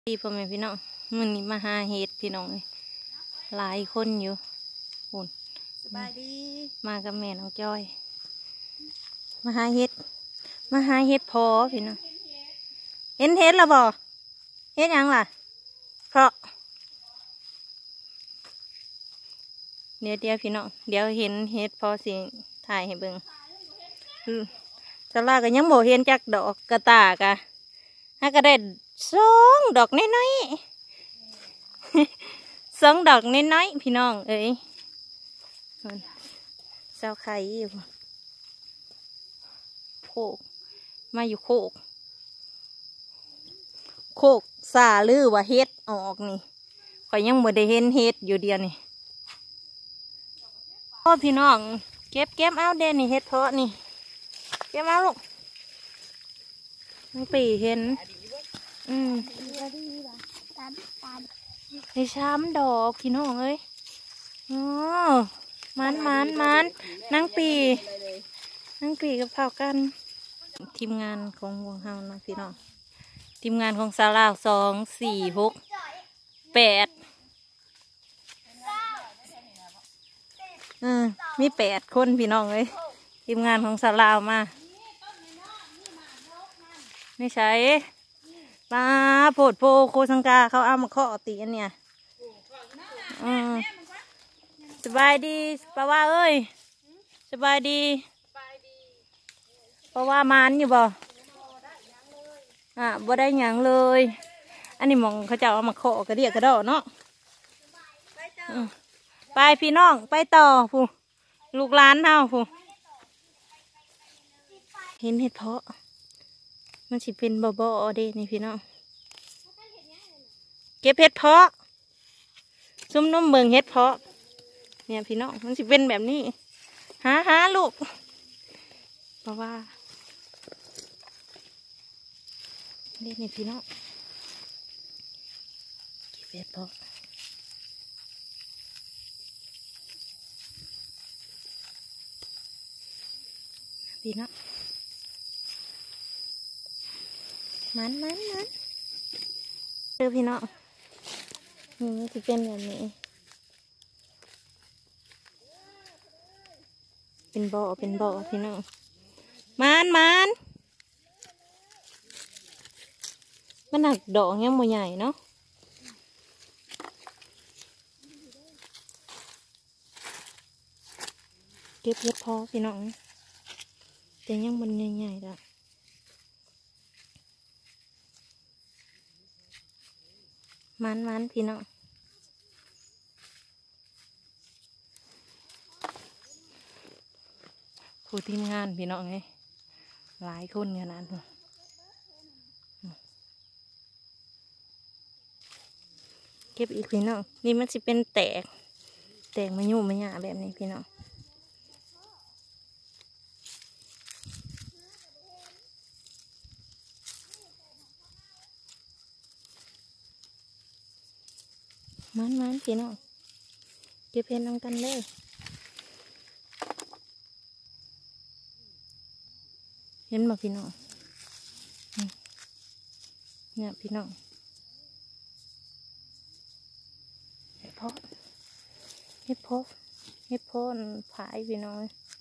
พี่พ่อแม่พี่น้องมันนี้มาหาเห็ดพี่น้องเลยหลายคนอยู่หุ่นสบายดีมากับแม่น้องจอยมาหาเห็ดพอพี่น้องเห็นเห็ดแล้วบ่เห็ดยังล่ะเพราะเดี๋ยวพี่น้องเดี๋ยวเห็นเห็ดพอสิถ่ายให้เบิ่งจะลากันยังบ่เห็นจักดอกกระตากะถ้าก็ได้2 ดอกน้อยๆ2 ดอกน้อยๆพี่น้องเอ้ยเศร้าไข่อยู่โคกมาอยู่โคกซาลือว่าเฮ็ดออกนี่ข่อยยังบ่ได้เห็นเฮ็ดอยู่เดียวนี่โอ้พี่น้องเก็บเอาเด่นนี่เฮ็ดเพาะนี่เก็บเอาลูกไม่ปีเห็นใน3 ดอกพี่น้องเอ้ยอ๋อมันนั่งปีกับเผากันทีมงานของวงเฮานะพี่น้องทีมงานของสาลาว2 4 6 8มี8 คนพี่น้องเอ้ยทีมงานของสาลาวมาไม่ใช่ปลาโพดโพโคสังกาเขาเอามาเคาะตีอันเนี่ยสบายดีปะว่าเอ้ยสบายดีปะว่ามานอยู่บ่บ่ได้หยังเลยอันนี้มองเขาจะเอามาเคาะกระเดียกระดอเนาะไปพี่น้องไปต่อผู้ลูกหลานเฮาผู้เห็นเห็ดเพาะมันสิเป็นบ่อเด้นี่พี่น้องเก็บเห็ดเพาะซุ่มนุ่มเบิ่งเห็ดเพาะเนี่ยพี่น้องมันสิเป็นแบบนี้หาลูกเพราะว่าเด็ดนี่พี่น้องเก็บเห็ดเพาะพี่น้องมันเจอพี่น้องนี่จะเป็นแบบนี้เป็นบ่อพี่น้องมันหนักดอกยังบ่ใหญ่เนาะเก็บเห็ดพอพี่น้องแต่ยังมันใหญ่ๆละมันพี่น้องผู้ทีมงานพี่น้องไงหลายคนขนาดนี้เก็บอีกพี่น้องนี่มันจะเป็นแตกมายุ่มาหยาแบบนี้พี่น้องมันพี่น้องเก็บเพนน้องกันเลยเห็นบ่พี่น้องเนี่ยพี่น้องเห็ดเพาะผายพี่น้อง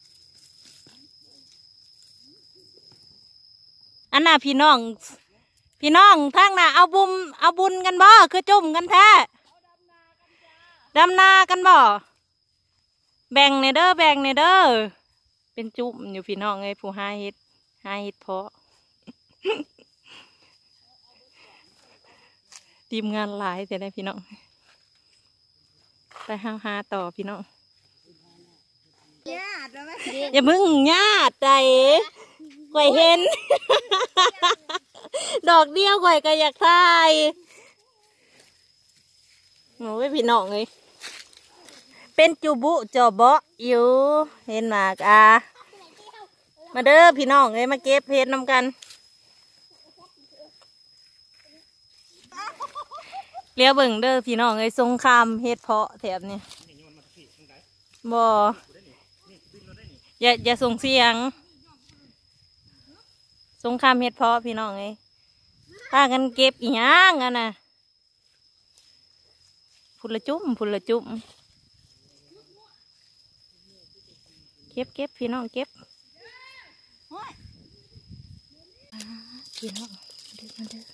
อันน่ะพี่น้องทางน่ะเอาบุญกันบ่คือจุ่มกันแท้ดำนากันบ่แบ่งในเด้อเป็นจุ่มอยู่พี่น้องไงผู้หาเห็ดเพาะทีมงานหลายแต่ได้พี่น้องไปหาต่อพี่น้องอย่ามึงญาติใจก่อยเห็น ดอกเดียวก่อยก็อยากทายโอ้ยพี่น้องเลยเป็นจูบุจอเบาะอยู่เห็นหมากมาเด้อพี่น้องเลยมาเก็บเห็ดนำกันเลี้ยวเบิ่งเด้อพี่น้องเลยสงครามเห็ดเพาะแถบนี้บ่อย่าส่งเสียงสงครามเห็ดเพาะพี่น้องเลยพากันเก็บอีหยังกันน่ะพุ่นละจุ่มพุ่นละจุ่มเก็บเก็บพี่น้องเก็บพี่น้องเด้อมาเด้อ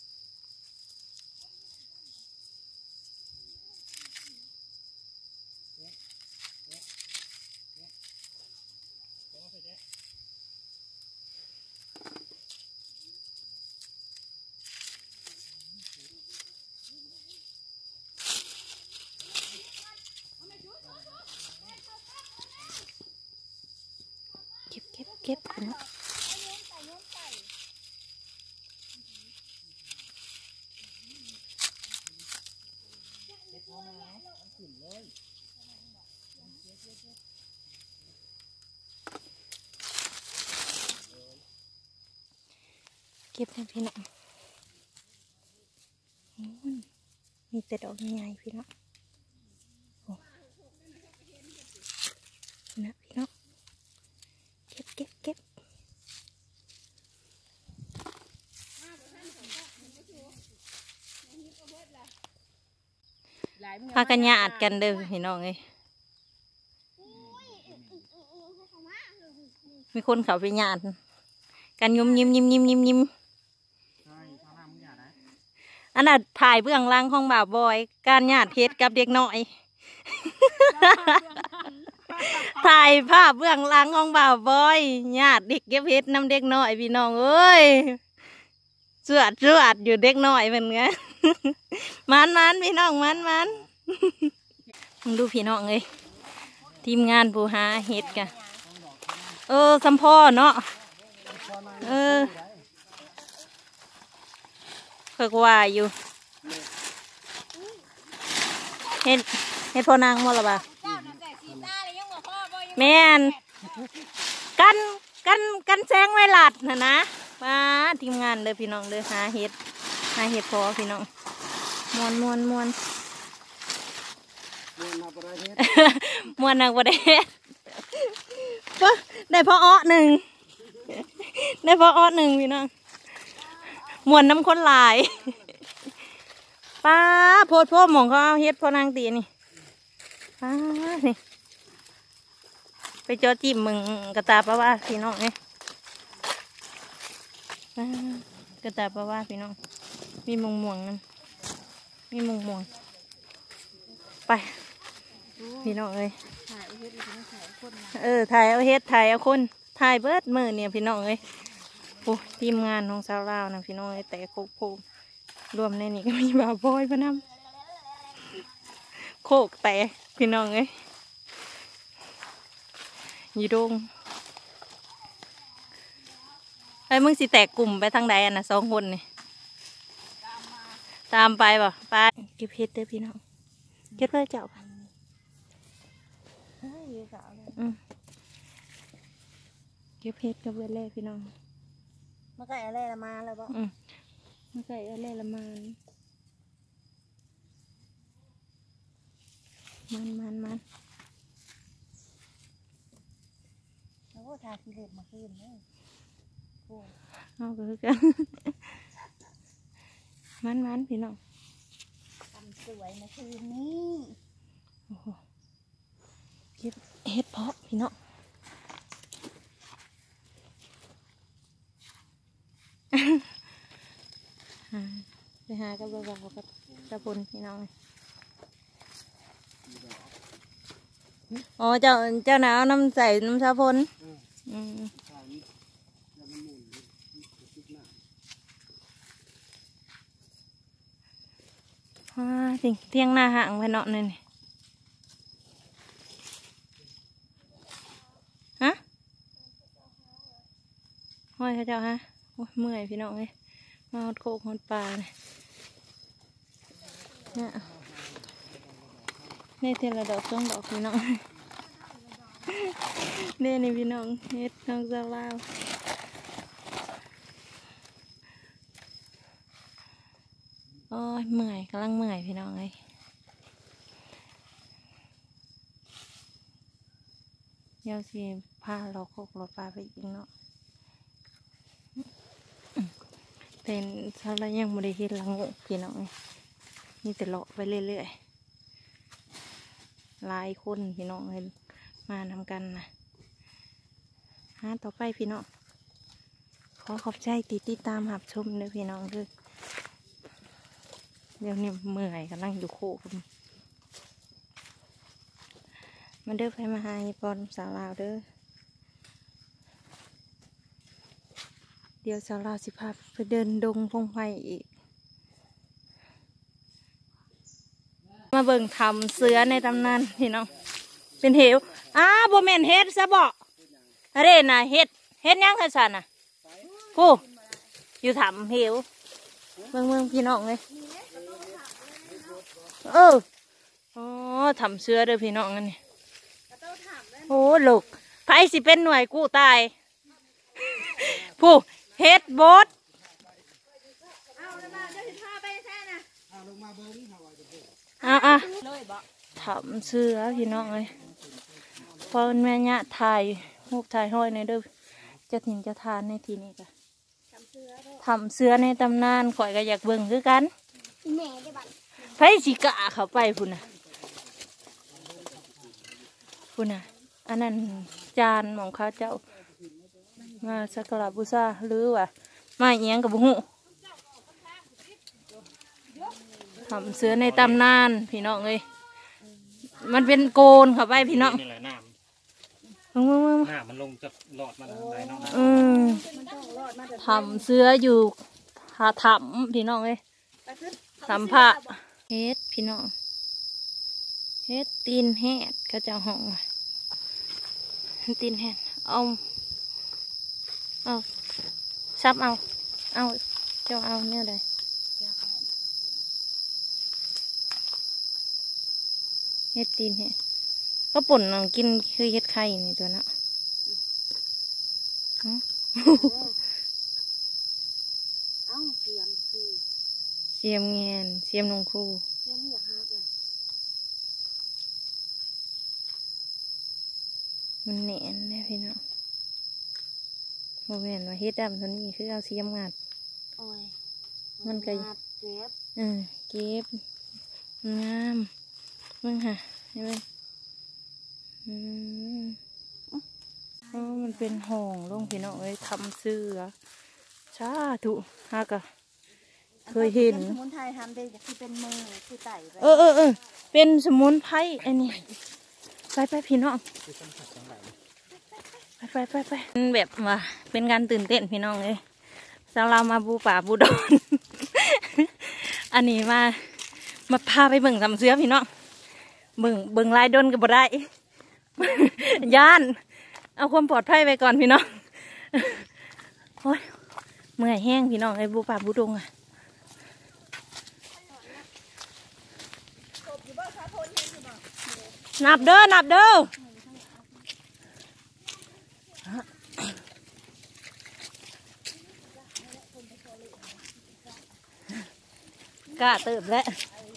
เก็บพี่น้องเก็บนะพี่น้องมีแต่ดอกใหญ่ๆพี่น้องโอ้นะพี่น้องเก็บพากันญาติกันเด้อพี่น้องเอ้ยมีคนเขาไปญาติกันยิ้มอันน่ะถ่ายเบื้องหลังของบ่าวบอยการญาติเพชรกับเด็กน้อยถ่ายภาพเบื้องหลังของบ่าวบอยญาติเด็กเก็บเพชรนำเด็กน้อยพี่น้องเอ้ยสวดอยู่เด็กน้อยเหมือนกันมันพี่น้องมันมึงดูพี่น้องเลยทีมงานผู้หาเห็ดกันสัมพ่อเนาะเพิ่งว่าอยู่เห็ดพ่อนางมั่วหรอบ่าแม่นกันแสงไว้หลัดนะมาทีมงานเลยพี่น้องเลยหาเห็ดพอพี่น้องมวนนักประเด็นก็ได้พออ้อหนึ่งพี่น้องมวนน้ำข้นลายป้าโพดพ่อหมองเขาเอาเฮ็ดพอนางตีนี่ป้านี่ไปจอจิ้มมึงกระตาปะว่าพี่น้องนี่กระตาปะว่าพี่น้องมีม่วงนั่นมีม่วงไปพี่น้องเอ้ยถ่ายเอาเฮ็ดถ่ายเอาคนถ่ายเบิดมือเนี่ยพี่น้องเอ้ยโอ้ทีมงานของสาวลาวนะพี่น้องเอ้ยแต่โคกรวมในนี้ก็มีบ่าวบอยพะน้ำโคกแต่พี่น้องเอ้ยยีดงมึงสิแตกกลุ่มไปทางใดนะ2 คนนี่ตามไปบ่ไปเก็บเฮ็ดเด้อพี่น้องเก็บเลยเจ้าเก็บเฮ็ดกับเพื่อนแรกพี่น้องมาไก่อะไรละมาแล้วบ่มาไก่อะไรละมันแล้วก็ทาสีเหลืองมาคืนเลยเอาไปกันมันพี่น้องทำสวยมาคืนนี้โอ้โหเก็บเฮ็ดเพาะพี่น้องไปหากับบ่าวกับตะพลพี่น้องอ๋อเจ้าหนาวน้ำใส่น้ำชาพลสิ่งเที่ยงหน้าห่างไปเนาะนี่ฮะห้อยเขาเจ้าฮะโอ้เมื่อยพี่น้องเลยมาหดโคกหดปลาเนี่ยนี่เทียนละดอก2 ดอกพี่น้องนี่พี่น้องเฮ็ดน้องสาวลาวโอ้ยเมื่อยกำลังเมื่อยพี่น้องเลยเดี๋ยวสิพาเราโคกเราปลาไปอีกเนาะเป็นชาวละยังไม่ได้เห็นละงูพี่น้องนี่แต่เลาะไปเรื่อยหลายคนพี่น้องเลยมาทำกันนะต่อไปพี่น้องขอขอบใจติดตามหับชมด้วยพี่น้องด้วยเดี๋ยวนี้เมื่อยกำลังอยู่โคกมันเด้อไปมาหาปอนสาวลาวเด้อเดี๋ยวสาวลาวสิพาไปเดินดงพงไผ่อีกมาเบิ่งทำเสือในตำนานพี่น้องเป็นเหวบ่แม่นเฮ็ดซะบ่อะไรน่ะเฮ็ดยังไงสันน่ะผู้อยู่ทำเหวเบิ่งพี่น้องเลยอ๋อทำเสือเด้อพี่น้องนี่โอ้ลูกไผสิเป็นหน่วยกู้ตายผู้เฮ็ดบดทำเสือพี่น้องเลยพอแม่เนี่ยถ่ายรูปถ่ายห้อยในเด้อจะถิ่นจะทานในทีนี้กันทำเสือในตำนานข่อยก็อยากเบิ่งคือกันไผสิกะเข้าไปพุ่นน่ะอันนั้นจานของข้าเจ้ามาสักการะบูชาหรือว่ามาเอียงกับบุหุทำเสือในตำนานพี่น้องเลยมันเป็นโกนเข้าไปพี่น้องน้ำมันลงจะหลอดมาไหนน้องทำเสืออยู่หาทำพี่น้องเลยทำผ้าเฮ็ดพี่น้องเฮ็ดตีนแหดเขาจะห้องตีนแหดเอาซับเอาเจ้าเอาเนี่ยเลยเฮ็ดตีนแหดก็ป่นลองกินคือเฮ็ดไข่นี่ตัวน่ะเสียมเงียนเสียมนงครูมันแหนนเนี่ยพี่น้องโมเมนต์ว่าเฮ็ดดำตัวนี้คือเอาเสียมงัดมันก็เก็บงามมึงค่ะเห็นไหมมันเป็นห้องลงพี่น้องเลยทำเสื้อชาถูกฮะกะเคยเห็นสมุนไพรทำได้คือเป็นมือคือไต่เป็นสมุนไพรอันนี้ไปพี่น้องไปแบบว่าเป็นการตื่นเต้นพี่น้องเลยสาวเรามาบูป่าบูดอนอันนี้มาพาไปเบิ่งทำเสื้อพี่น้องเบิ่งลายดนก็บ่ได้ย่านเอาความปลอดภัยไปก่อนพี่น้องโอ้ยเมื่อยแห้งพี่น้องไอ้บูป่าบูดงนับเด้อกล้าเติบแล้ว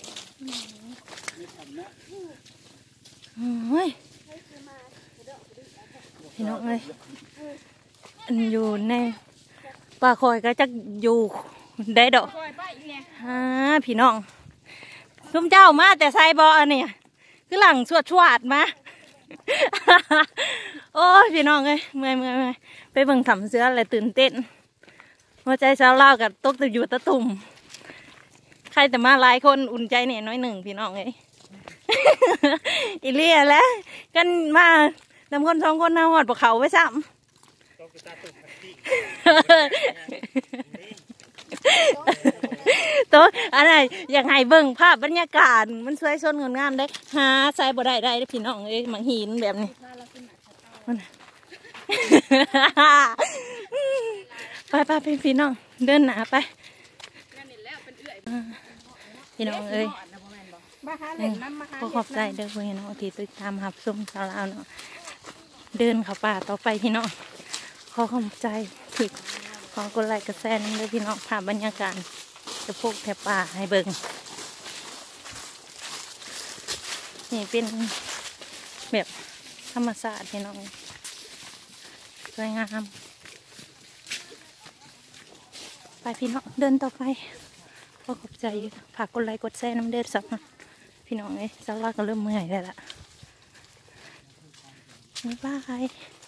พี่น้องเลยอยู่ในป่าคอยก็จะอยู่ได้ดอกพี่น้องซุ้มเจ้ามาแต่ไซบออันนี้คือหลังชวดมาโอ้ยพี่น้องเลยเมื่อยไปเบิ่งทำเสื้ออะไรตื่นเต้นหัวใจสาวเล่ากับตกตะอยู่ตะตุ่มใครแต่มาหลายคนอุ่นใจเนี่ยน้อยหนึ่งพี่น้องเลยอีเลี่ยแล้วกันมาดำคน2 คนหน้าหอดปะเขาไว้ซ้ำตัวอะไรอย่างไงเบิ่งภาพบรรยากาศมันสวยสดงดงามได้หาใส่บ่ได้พี่น้องเอ้ยมังหินแบบนี้ไปพี่น้องเดินหนาไปพี่น้องเอ้ยขอขอบใจเด้อพี่น้องที่ติดตามหับส้มสาวลาวเนาะเดินเข้าป่าต่อไปพี่น้องขอขอบใจที่ขอกดไลค์กดแชร์นั่นเด้อพี่น้องภาพบรรยากาศจะพกแถบป่าให้เบิ่งนี่เป็นแบบธรรมชาติพี่น้องสวยงามไปพี่น้องเดินต่อไปขอขอบใจฝากกดไลค์กดแชร์น้ำเด้อสักพี่น้องเลยสาวลาวก็เริ่มเมื่อยแล้วล่ะบ๊ายบาย